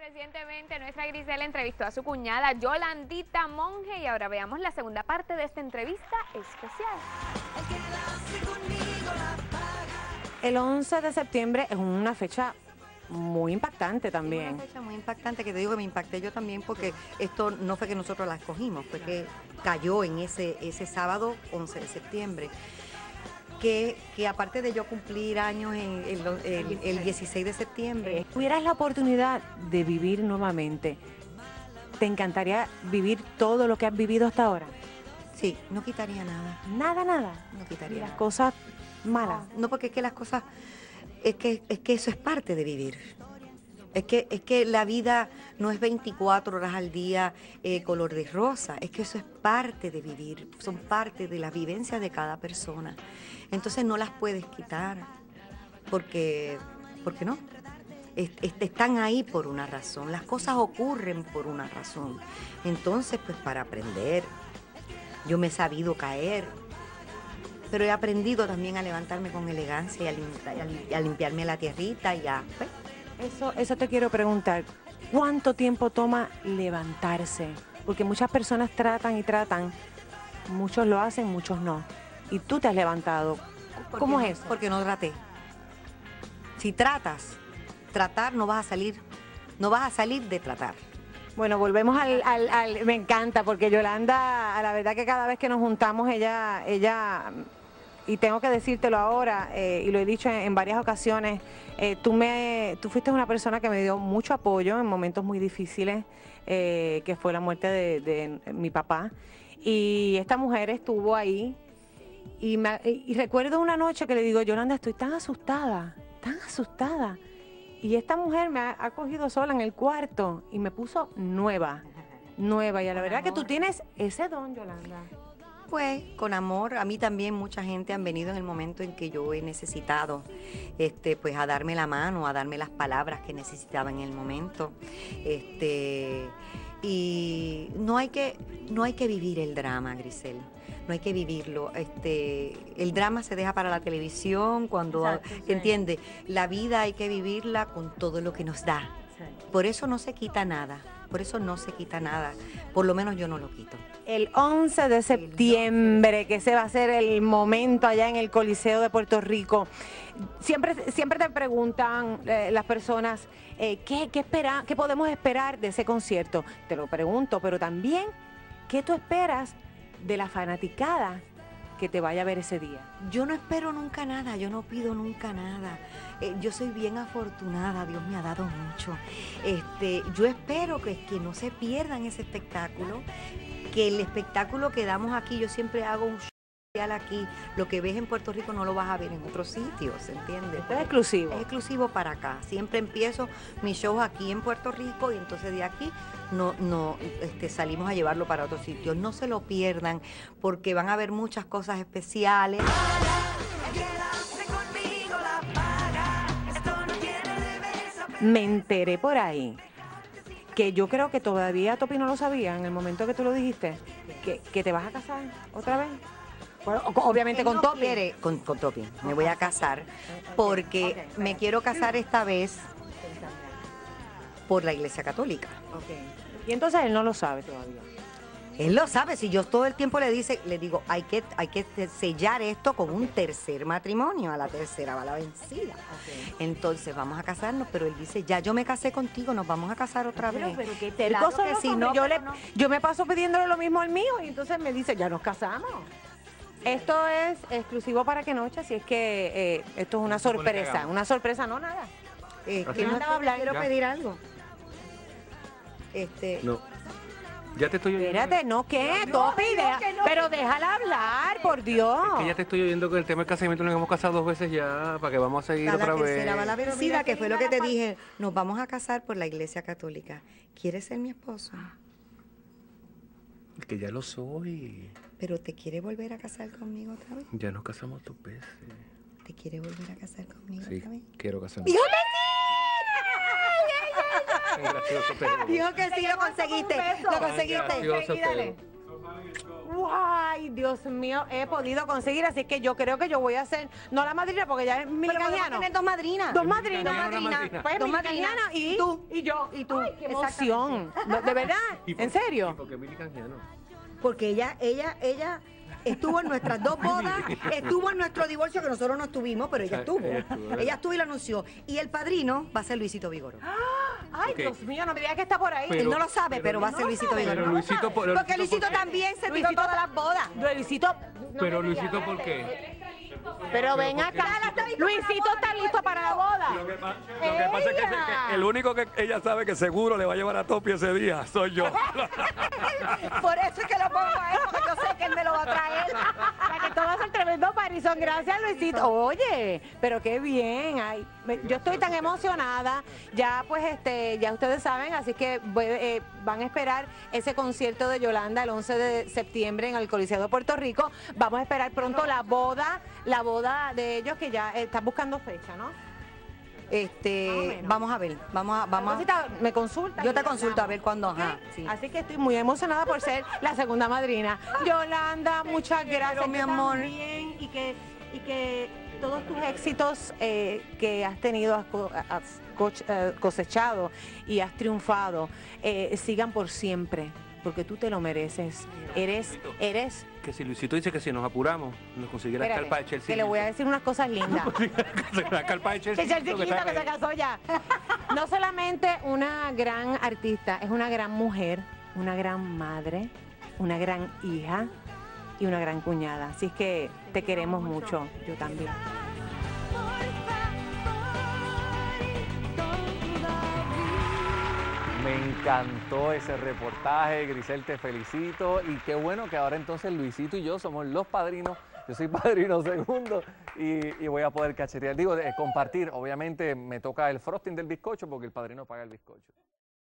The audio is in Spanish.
Recientemente nuestra Grisela entrevistó a su cuñada Yolandita Monge y ahora veamos la segunda parte de esta entrevista especial. El 11 de septiembre es una fecha muy impactante también. Es una fecha muy impactante que te digo que me impacté yo también porque esto no fue que nosotros la escogimos, fue que cayó en ese sábado 11 de septiembre. Que aparte de yo cumplir años en el 16 de septiembre. Tuvieras la oportunidad de vivir nuevamente, ¿te encantaría vivir todo lo que has vivido hasta ahora? Sí, no quitaría nada. Nada, nada. No quitaría ¿Y las nada. cosas malas? No, porque es que las cosas, es que eso es parte de vivir. Es que la vida no es 24 horas al día color de rosa, es que eso es parte de vivir, son parte de la vivencia de cada persona. Entonces no las puedes quitar, porque no. Están ahí por una razón, las cosas ocurren por una razón. Entonces, pues para aprender, yo me he sabido caer, pero he aprendido también a levantarme con elegancia y a limpiarme la tierrita y a... Pues, Eso te quiero preguntar, ¿cuánto tiempo toma levantarse? Porque muchas personas tratan y tratan, muchos lo hacen, muchos no. Y tú te has levantado. ¿Cómo es eso? Porque no traté. Si tratar no vas a salir de tratar. Bueno, volvemos me encanta, porque Yolanda, a la verdad que cada vez que nos juntamos, ella, y tengo que decírtelo ahora, y lo he dicho en varias ocasiones, tú fuiste una persona que me dio mucho apoyo en momentos muy difíciles, que fue la muerte de mi papá, y esta mujer estuvo ahí, y recuerdo una noche que le digo, Yolanda, estoy tan asustada, y esta mujer me ha cogido sola en el cuarto y me puso nueva, y a la verdad que tú tienes ese don, Yolanda. Pues con amor, a mí también mucha gente han venido en el momento en que yo he necesitado, pues a darme la mano, a darme las palabras que necesitaba en el momento, y no hay que vivir el drama, Grisel, no hay que vivirlo, el drama se deja para la televisión, cuando, ¿entiendes? La vida hay que vivirla con todo lo que nos da, por eso no se quita nada. Por eso no se quita nada, por lo menos yo no lo quito. El 11 de septiembre, que ese va a ser el momento allá en el Coliseo de Puerto Rico. Siempre te preguntan las personas, ¿qué podemos esperar de ese concierto? Te lo pregunto, pero también, ¿qué tú esperas de la fanaticada que te vaya a ver ese día? Yo no espero nunca nada, yo no pido nunca nada. Yo soy bien afortunada, Dios me ha dado mucho. Yo espero que no se pierdan ese espectáculo, que el espectáculo que damos aquí, yo siempre hago un show aquí, lo que ves en Puerto Rico no lo vas a ver en otros sitios, ¿entiendes? Es exclusivo. Es exclusivo para acá. Siempre empiezo mis shows aquí en Puerto Rico y entonces de aquí salimos a llevarlo para otros sitios. No se lo pierdan porque van a ver muchas cosas especiales. Me enteré por ahí que yo creo que todavía Topi no lo sabía en el momento que tú lo dijiste, que te vas a casar otra vez. Bueno, obviamente con Topi. Con Topi. Me voy a casar porque me quiero casar esta vez por la Iglesia Católica. Y entonces él no lo sabe todavía. Él lo sabe, si yo todo el tiempo le digo, hay que sellar esto con un tercer matrimonio, a la tercera va la vencida. Entonces vamos a casarnos, pero él dice, ya yo me casé contigo, nos vamos a casar otra vez. Pero qué terco son los hombres. Yo me paso pidiéndole lo mismo al mío y entonces me dice, ya nos casamos. Esto es exclusivo para Qué Noche, así es que esto es una sorpresa, no nada. Que no andaba a hablar, quiero pedir algo. No. Ya te estoy oyendo. Espérate, ¿no qué? Topi, pero déjala hablar, por Dios. Es que ya te estoy oyendo con el tema del casamiento, nos hemos casado 2 veces ya, para que vamos a seguir otra vez. Tercera va la vencida, que fue lo que te dije. Nos vamos a casar por la Iglesia Católica. ¿Quieres ser mi esposo? Es que ya lo soy. ¿Pero te quiere volver a casar conmigo otra vez? Ya nos casamos 2 veces. ¿Te quiere volver a casar conmigo Sí, otra vez? quiero casarme. ¡Dijo que Gracioso, pero... sí! Dijo que sí, lo conseguiste. Lo conseguiste. Gracioso, pero... Ay, Dios mío, he podido conseguir, así que yo creo que yo voy a ser, no la madrina, porque ya es Pero podemos milicañano. tener dos madrinas. Dos madrinas. Dos madrinas. Pues Dos milicañana madrinas. y Tú. y yo. Y tú. Ay, qué emoción. ¿De verdad? ¿En serio? ¿Por qué Mili Canjiano? Porque ella estuvo en nuestras dos bodas, estuvo en nuestro divorcio, que nosotros no estuvimos, pero ella estuvo. Ella estuvo y lo anunció. Y el padrino va a ser Luisito Vigoró. Ay, Ok. Dios mío, no me digas que está por ahí. Él no lo sabe, pero va a no ser lo Luisito sabe, Vigoró. Pero Luisito, Porque Luisito ¿por qué? también se tiró Luisito todas las bodas. Luisito. Pero Luisito, ¿por qué? Pero ven acá. Luisito está listo para la boda. Lo que pasa es que el único que ella sabe que seguro le va a llevar a Topi ese día soy yo. Por eso es que lo pongo a él, porque yo sé que él me lo va a traer. Para que todo va a ser tremendo parizón. Gracias, Luisito. Oye, pero qué bien. Ay, yo estoy tan emocionada. Ya, pues, ya ustedes saben, así que van a esperar ese concierto de Yolanda el 11 de septiembre en el Coliseo de Puerto Rico. Vamos a esperar pronto la boda de ellos, que ya están buscando fecha, ¿no? Vamos a ver, vamos a... Cosita, me consulta. Yo te consulto a ver cuándo, ajá, ¿Ok? sí. Así que estoy muy emocionada por ser la segunda madrina. Yolanda, muchas gracias, mi que amor. también, y que todos tus éxitos que has tenido, has cosechado y has triunfado, sigan por siempre, porque tú te lo mereces. Eres Que si Luisito dice que si nos apuramos, nos conseguirá la carpa de Espérate, Chelsea. que le voy a decir unas cosas lindas. La carpa de Chelsea. Que Chelsea Quinto, que se casó ya. No solamente una gran artista, es una gran mujer, una gran madre, una gran hija y una gran cuñada. Así es que te queremos mucho, yo también. Me encantó ese reportaje, Grisel, te felicito y qué bueno que ahora entonces Luisito y yo somos los padrinos. Yo soy padrino segundo y voy a poder cachetear, compartir. Obviamente me toca el frosting del bizcocho porque el padrino paga el bizcocho.